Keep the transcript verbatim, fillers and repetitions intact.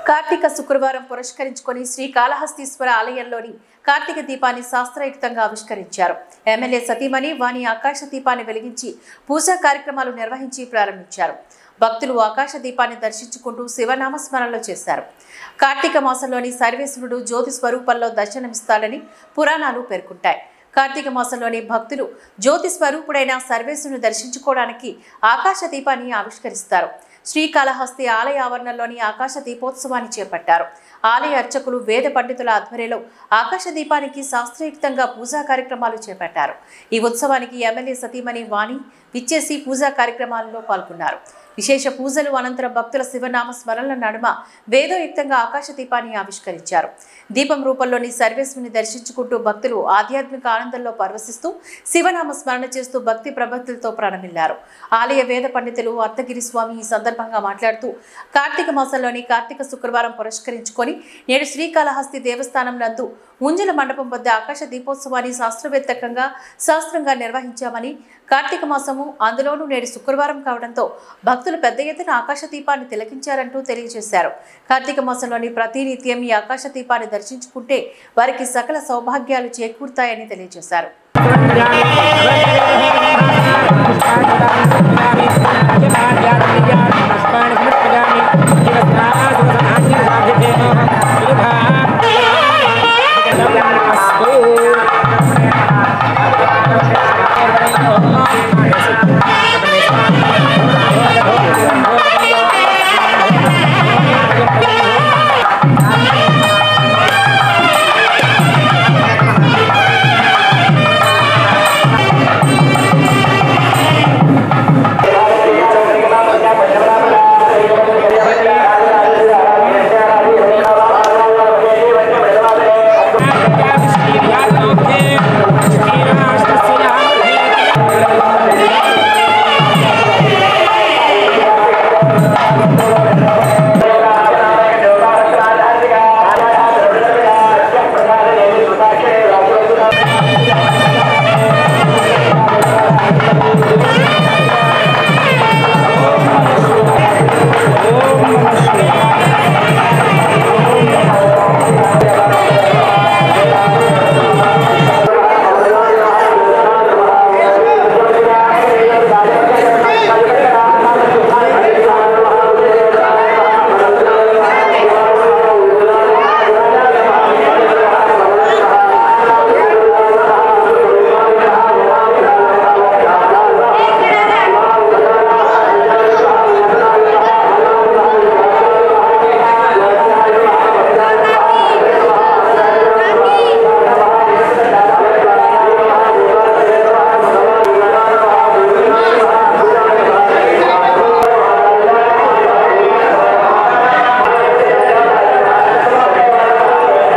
కార్తీక శుక్రవారం పురస్కరించుకొని శ్రీకాళహస్తీశ్వర ఆలయంలోని కార్తీక దీపాన్ని శాస్త్రయుక్తంగా ఆవిష్కరించారు. ఎమ్మెల్యే సతీమణి వాణి ఆకాశ దీపాన్ని వెలిగించి పూజా కార్యక్రమాలు నిర్వహించి ప్రారంభించారు. భక్తులు ఆకాశ దీపాన్ని దర్శించుకుంటూ శివనామస్మరణలు చేశారు. కార్తీక మాసంలోని సర్వేశ్వరుడు జ్యోతి స్వరూపంలో దర్శనమిస్తాడని పురాణాలు పేర్కొంటాయి. కార్తీక మాసంలోని భక్తులు జ్యోతి స్వరూపుడైన సర్వేశ్వరుని దర్శించుకోవడానికి ఆకాశ దీపాన్ని ఆవిష్కరిస్తారు. శ్రీకాళహస్తి ఆలయ ఆవరణలోని ఆకాశ దీపోత్సవాన్ని చేపట్టారు. ఆలయ అర్చకులు వేద పండితుల ఆధ్వర్యంలో ఆకాశ దీపానికి శాస్త్రయుక్తంగా పూజా కార్యక్రమాలు చేపట్టారు. ఈ ఉత్సవానికి ఎమ్మెల్యే సతీమణి వాణి విచ్చేసి పూజా కార్యక్రమాలలో పాల్గొన్నారు. విశేష పూజలు అనంతరం భక్తుల శివనామ స్మరణల నడుమ వేదోయుక్తంగా ఆకాశ దీపాన్ని ఆవిష్కరించారు. దీపం రూపంలోని సర్వేశ్వరుని దర్శించుకుంటూ భక్తులు ఆధ్యాత్మిక ఆనందంలో పరవశిస్తూ శివనామ స్మరణ చేస్తూ భక్తి ప్రభక్తులతో ప్రారంభిల్లారు. ఆలయ వేద పండితులు అర్ధగిరి స్వామి ఈ సందర్భంగా మాట్లాడుతూ కార్తీక మాసంలోని కార్తీక శుక్రవారం పురస్కరించుకొని నేడు శ్రీకాళహస్తి దేవస్థానం నందు ఉంజల మండపం వద్ద ఆకాశ దీపోత్సవాన్ని శాస్త్రవేత్తకంగా శాస్త్రంగా నిర్వహించామని, కార్తీక మాసము అందులోనూ నేడు శుక్రవారం కావడంతో భక్తులు పెద్ద ఎత్తున ఆకాశ దీపాన్ని తిలకించారంటూ తెలియజేశారు. కార్తీక మాసంలోని ప్రతినిత్యం ఈ ఆకాశ దీపాన్ని దర్శించుకుంటే వారికి సకల సౌభాగ్యాలు చేకూరుతాయని తెలియజేశారు.